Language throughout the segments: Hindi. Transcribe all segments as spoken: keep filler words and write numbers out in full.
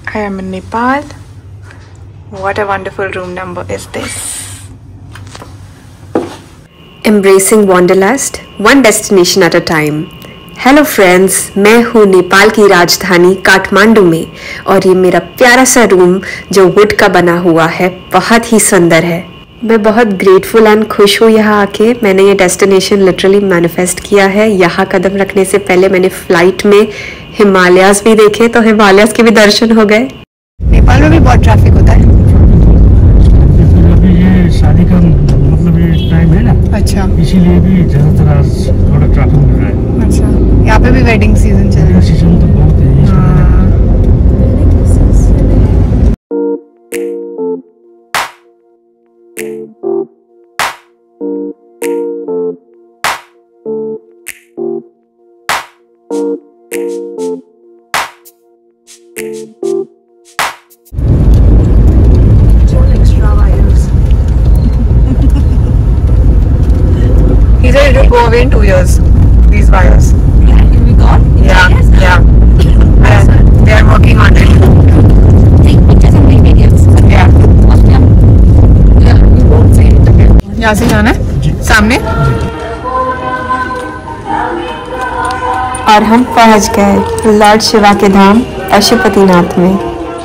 I am in Nepal. What a wonderful room number is this? Embracing Wanderlust, one destination at a time. Hello friends, मैं हूँ नेपाल की राजधानी काठमांडू में और ये मेरा प्यारा सा रूम जो वुड का बना हुआ है बहुत ही सुंदर है। मैं बहुत ग्रेटफुल एंड खुश हूँ यहाँ आके। मैंने ये डेस्टिनेशन लिटरली मैनिफेस्ट किया है। यहाँ कदम रखने से पहले मैंने फ्लाइट में हिमालयाज भी देखे, तो हिमालयाज के भी दर्शन हो गए। नेपाल में भी बहुत ट्रैफिक होता है। अभी ये शादी का मतलब ये टाइम है ना, अच्छा, इसीलिए भी ज्यादातर आज थोड़ा ट्रैफिक मिल रहा है। अच्छा, यहाँ पे भी वेडिंग सीजन चल रहा है। सीजन तो बहुत है। He said it will go away in two years. These wires. Yeah, it will be gone. Yeah, Yes. yeah. And they are working on it. Take pictures and make videos. Yeah. Yeah. Yeah, we won't say it again. यहाँ से जाना है सामने। और हम पहुँच गए लॉर्ड शिवा के धाम पशुपतिनाथ में।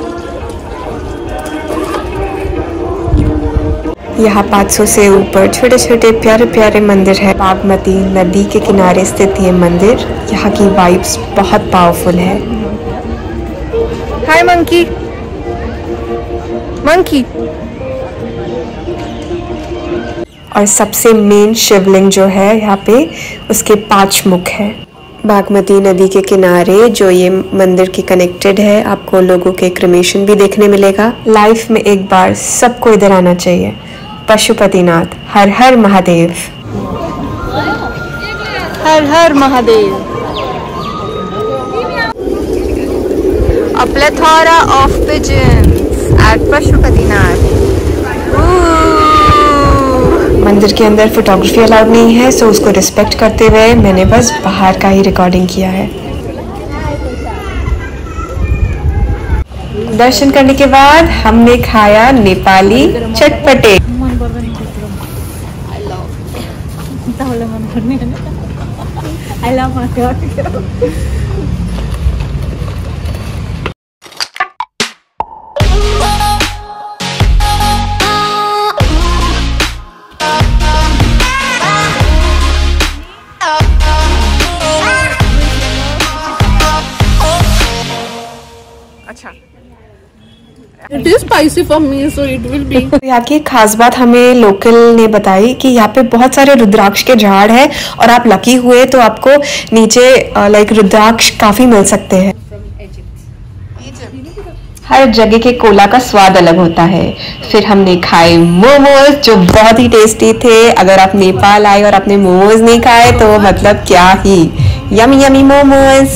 यहाँ पाँच सौ से ऊपर छोटे छोटे प्यारे प्यारे मंदिर है। बागमती नदी के किनारे स्थित ये मंदिर, यहाँ की वाइब्स बहुत पावरफुल है। Hi monkey, monkey. और सबसे मेन शिवलिंग जो है यहाँ पे, उसके पांच मुख है। बागमती नदी के किनारे जो ये मंदिर के कनेक्टेड है, आपको लोगों के क्रिमेशन भी देखने मिलेगा। लाइफ में एक बार सबको इधर आना चाहिए। पशुपतिनाथ, हर हर महादेव। हर हर Mahadev. A plethora of pigeons at Pashupatinath. मंदिर के अंदर फोटोग्राफी अलाउड नहीं है, सो उसको रिस्पेक्ट करते हुए मैंने बस बाहर का ही रिकॉर्डिंग किया है। दर्शन करने के बाद हमने खाया Nepali चटपटे। I love my God. अच्छा, It is spicy for me, so it will be. यहाँ की खास बात हमें लोकल ने बताई कि यहाँ पे बहुत सारे रुद्राक्ष के झाड़ है और आप लकी हुए तो आपको नीचे लाइक रुद्राक्ष काफी मिल सकते हैं। हर जगह के कोला का स्वाद अलग होता है। फिर हमने खाए मोमोज जो बहुत ही टेस्टी थे। अगर आप नेपाल आए और आपने मोमोज नहीं खाए तो मतलब क्या ही यमी यमी मोमोज।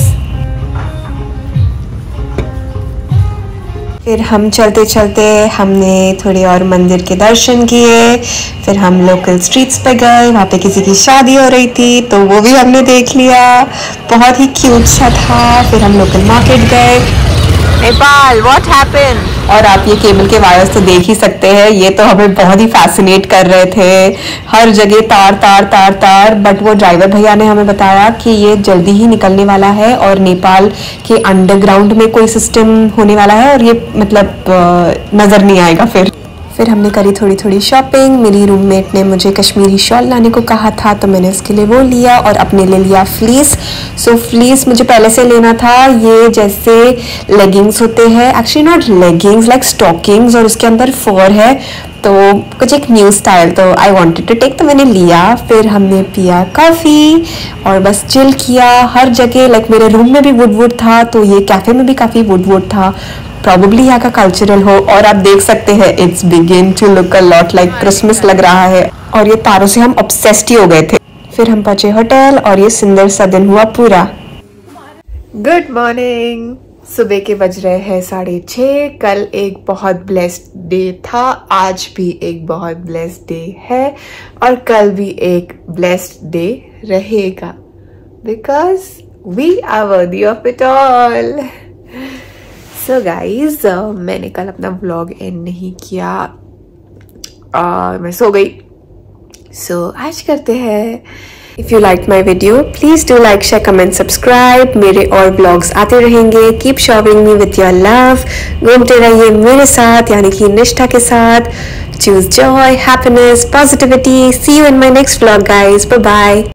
फिर हम चलते चलते हमने थोड़े और मंदिर के दर्शन किए। फिर हम लोकल स्ट्रीट्स पे गए, वहाँ पे किसी की शादी हो रही थी तो वो भी हमने देख लिया, बहुत ही क्यूट सा था। फिर हम लोकल मार्केट गए। Nepal, what happened? और आप ये केबल के वायर्स तो देख ही सकते हैं, ये तो हमें बहुत ही फैसिनेट कर रहे थे। हर जगह तार तार तार तार। बट वो ड्राइवर भैया ने हमें बताया कि ये जल्दी ही निकलने वाला है और नेपाल के अंडरग्राउंड में कोई सिस्टम होने वाला है और ये मतलब नज़र नहीं आएगा। फिर फिर हमने करी थोड़ी थोड़ी शॉपिंग। मेरी रूममेट ने मुझे कश्मीरी शॉल लाने को कहा था तो मैंने उसके लिए वो लिया और अपने लिए लिया फ्लीस। सो फ्लीस मुझे पहले से लेना था। ये जैसे लेगिंग्स होते हैं, actually not leggings, like stockings, और उसके अंदर फर है तो कुछ एक न्यू स्टाइल, तो आई वांटेड टू टेक, तो मैंने लिया। फिर हमने पिया कॉफ़ी और बस चिल किया हर जगह। लाइक मेरे रूम में भी वुड वुड था तो ये कैफ़े में भी काफ़ी वुड वुड था। प्रॉबेबली यहाँ का कल्चरल हो। और आप देख सकते हैं it's begin to look a lot like Christmas लग रहा है। और ये तारों से हम ऑब्सेस्ड ही हो गए थे। फिर हम पहुंचे होटल और ये सुंदर सा दिन हुआ पूरा। Good morning. सुबह के बज रहे हैं साढ़े छः। कल एक बहुत ब्लेस्ड डे था, आज भी एक बहुत ब्लेस्ड डे है और कल भी एक ब्लेस्ड डे रहेगा, because we are worthy of it all. So guys मैंने कल अपना व्लॉग एंड नहीं किया, uh, मैं सो गई। सो so, आज करते हैं। If you like my video please do like share comment subscribe. मेरे और ब्लॉग्स आते रहेंगे। Keep shopping me with your love. घूमते रहिए मेरे साथ यानी कि निष्ठा के साथ। Choose joy, happiness, positivity. See you in my next vlog guys. Bye bye.